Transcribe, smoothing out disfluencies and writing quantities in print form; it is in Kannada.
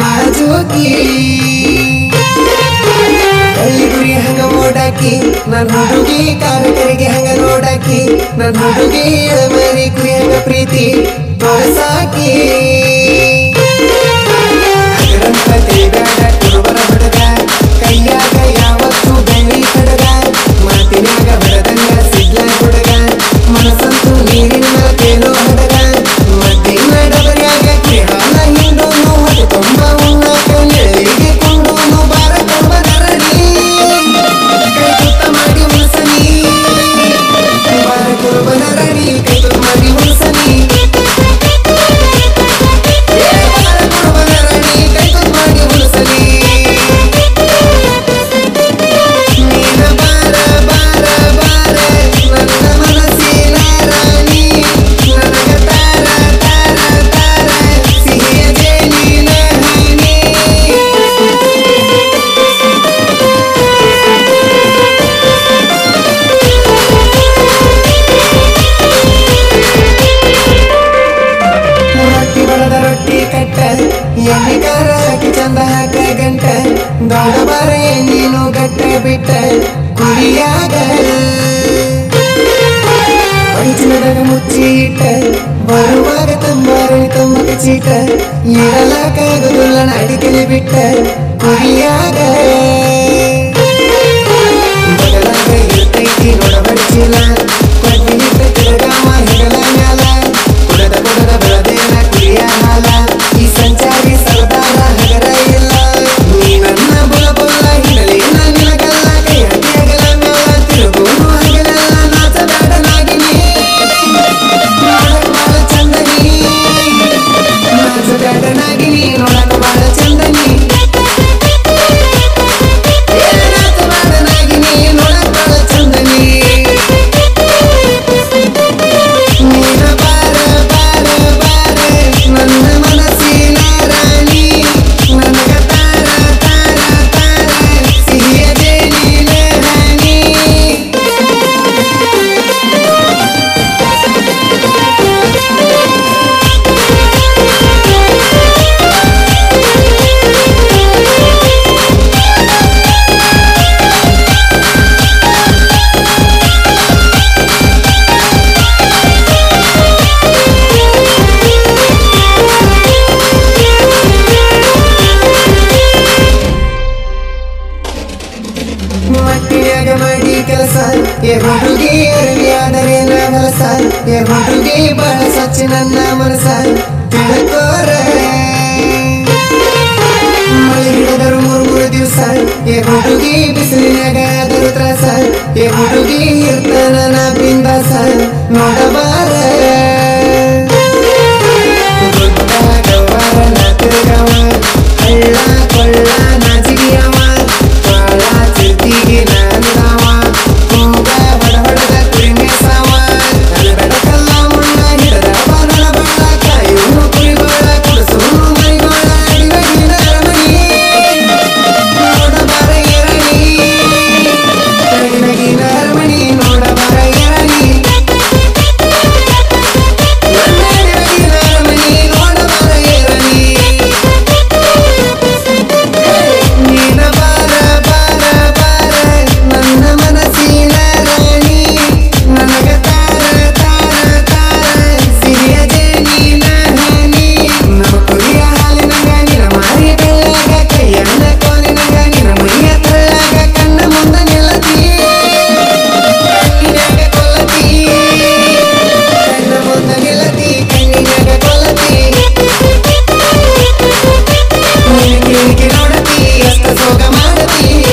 ನಾಜೂಕಿ ಕಳ್ಳಿ ಗುರಿ ಹಂಗ ಓಡಾಕಿ ನನ್ ಹುಡುಗಿ ಕಾರಕರಿಗೆ ಹಂಗ ನೋಡಾಕಿ ನನ್ ಹುಡುಗಿ ಎಳಮರಿ ಕುರಿ ಹಂಗ ಪ್ರೀತಿ ತೋರ್ಸಾಕಿ ಅದರಂತ ಕೈಬೇಡ ಕುರುಬರ ಹುಡುಗ ಕೈಯಾಗ ಯಾವತ್ತು ಬೆಳ್ಳಿ ಕಡಗ ಮಾತಿನಾಗ ಬಡದಂಗ ಸಿಡ್ಲ ಹುಡುಗ ಮನಸ್ಸಂತೂ ನೀರಿನ ತೇಲೋ ಹುಡುಗ ಮದ್ದಿನ ಡಬರಿಯಾಗ ಕಿಹಾಲ ಹಿಂಡೋನು ಹೊಟ್ಟೆ ತುಂಬ ಉಣ್ಣಾಕ ನೆಳ್ಳಿಗೆ ಕೊಂಡೋನು ಬಾರ ಕೊಡುವನರಡಿ ಕೈ ತುತ್ತ ಮಾಡಿ ಉಳಿಸನಿ ಬಾರ ಕೊಡುವನರಡಿ ಕೈ ತುತ್ತ ಮಾಡಿ ಉಳಿಸನಿ ಬಾರ ಕೊಡುವನರಡಿ ಕೈ ತುತ್ತ ಮಾಡಿ ಉಳಿಸನಿ ನೀನ ಬಾರ ಬಾರ ಬಾರ ನನ್ನ ಮನಸ್ಸಿನ ರಾಣಿ ನನಗ ತಾರ ತಾರ ತಾರ ಸಿಹಿಯ ಜೇನಿನ ಹನಿ ರೊಟ್ಟಿ ಬಡದ ರೊಟ್ಟಿ ಕಟ್ಟ ಎಣ್ಣೆ ಕಾರ ಹಾಕಿ ಚಂದ ಹಾಕ ಗಂಟ ದೊಡ್ಡ ಬಾರೆ ನೀನು ಗಟ್ಟ ಬಿಟ್ಟ ಕುರಿಯಾಗ ಚಿನ್ನದಾಗ ಮುಚ್ಚಿ ಇಟ್ಟ ಬರುವಾಗ ತಂಬಾರಳಿ ತಮ್ಮಕ ಚೀಟ ಇರಲಾಕಾಗುದಿಲ್ಲ ಅಡಿಕೆಲೆ ಬಿಟ್ಟ ಕುರಿಯಾಗ ಬಗಲಾಗ ಇರ್ತೈತಿ ನೋಡಬಡಿಸಿಲ್ಲ ಕೊಟ್ಟಿನಿಟ್ಟ ತಿರುಗಾಮ ಹೆಗಲ ಮ್ಯಾಲ ಕುಡದ ಕುಡದ ಬೆಳದೇನ ಕುರಿಯ ಹಾಲ ಈ ಸಂಚಾರಿ ಸರ್ದಾರ ಹಗರ ಇಲ್ಲ ನೀ ನನ್ನ ಬುಲ ಬುಲ್ಲ ಹಿಡಲಿ ನಿನಗಲ್ಲ ಕೈ ಹಟ್ಟಿ ಹಗಲ ಮ್ಯಾಲ ತಿರುಗೋನು ಹಗಲೆಲ್ಲ ನಾಚಬೇಡ ನಾಗಿನಿ ನೋಡಕ್ ಬಾಳ ಚಂದನಿ ನಾಚಬೇಡ ನಾಗಿನಿ ನೋಡಕ್ ಬಾಳ ಚಂದನಿ ನಾಚಬೇಡ ನಾಗಿನಿ ನೋಡಕ್ ಬಾಳ ಚಂದನಿ ನೀನ ಬಾರ ಬಾರ ಬಾರ ನನ್ನ ಮನಸ್ಸಿನ ರಾಣಿ ನನಗ ತಾರ ತಾರ ತಾರ ಸಿಹಿಯ ಜೇನಿನ ಹನಿ ಮಟ್ಟಿಯಾಗ ಮಾಡಿ ಕೆಲಸ ಏ ಹುಡುಗಿ ಅರವಿಯಾದರೆ ನಾ ಹೊಲಸ ಏ ಹುಡುಗಿ ಬಾಳ ಸಚ್ಚಿ ನನ್ನ ಮನಸ ತಿಳ್ಕೋರ ಮಳೆ ಹಿಡಿದರು ಮೂರು ದಿವಸ ಏ ಹುಡುಗಿ ಬಿಸಿಲಿನಾಗ ಆದರೂ ತ್ರಾಸ ಏ ಹುಡುಗಿ ಇರ್ತಾನ ನಾ ಬಿಂದಾಸ ನೋಡಬಾರ ಗುಡ್ಡ ಗವ್ವಾರ ನಾ ತಿರುಗವ ಹಳ್ಳ ಕೊಳ್ಳ ನಾಚಿಗಿಯವ ಬಾಳ ಚಿರ್ತಿಗೆ ನಾನಿದವ ಕೂಗ ಹೊಡಹೊಡದ ಕುರಿ ಮೇಸವ ಕಲ್ಲ ಮುಳ್ಳ ಹಿಡದ ಬಾನಳ ಬಳ್ಳ ಕಾಯುನು ಕುರಿಗೋಳ ಕುಡಿಸುನು ಮರಿಗೋಳ ಅಡಿಬಗಿನ ಅರಮನಿ ನೋಡಬಾರ ಎರಣಿ ಅಡಿಬಗಿನ ಅರಮನಿ ನೋಡಬಾರ ಎರಣಿ ನನ್ನ ಅಡಿಬಗಿನ ಅರಮನಿ ನೋಡಬಾರ ಎರಣಿ ನೀನ ಬಾರ ಬಾರ ಬಾರ ನನ್ನ ಮನಸ್ಸಿನ ರಾಣಿ ನನಗ ತಾರ ತಾರ ತಾರ ಸಿಹಿಯ ಜೇನಿನ ಹನಿ ನಮ್ಮ ಕುರಿಯ ಹಾಲಿನಂಗ ನಿನ ಮಾರಿ ಬೆಳ್ಳಾಗ ಕೈಯಣ್ಣ ಕೋಲಿನಂಗ ನಿನ ಮುಯ್ಯ ತಳ್ಳಾಗ ಕಣ್ಣ ಮುಂದ ನಿಲ್ಲತಿ ಕಣ್ಣಿನಾಗ ಕೊಲ್ಲತಿ ಕಣ್ಣ ಮುಂದ ನಿಲ್ಲತಿ ಕಣ್ಣಿನಾಗ ಕೊಲ್ಲತಿ ನೀನು ಕಿವಿಗೆ ನೋಡತಿ ಅಷ್ಟ ಸೋಗ ಮಾಡತಿ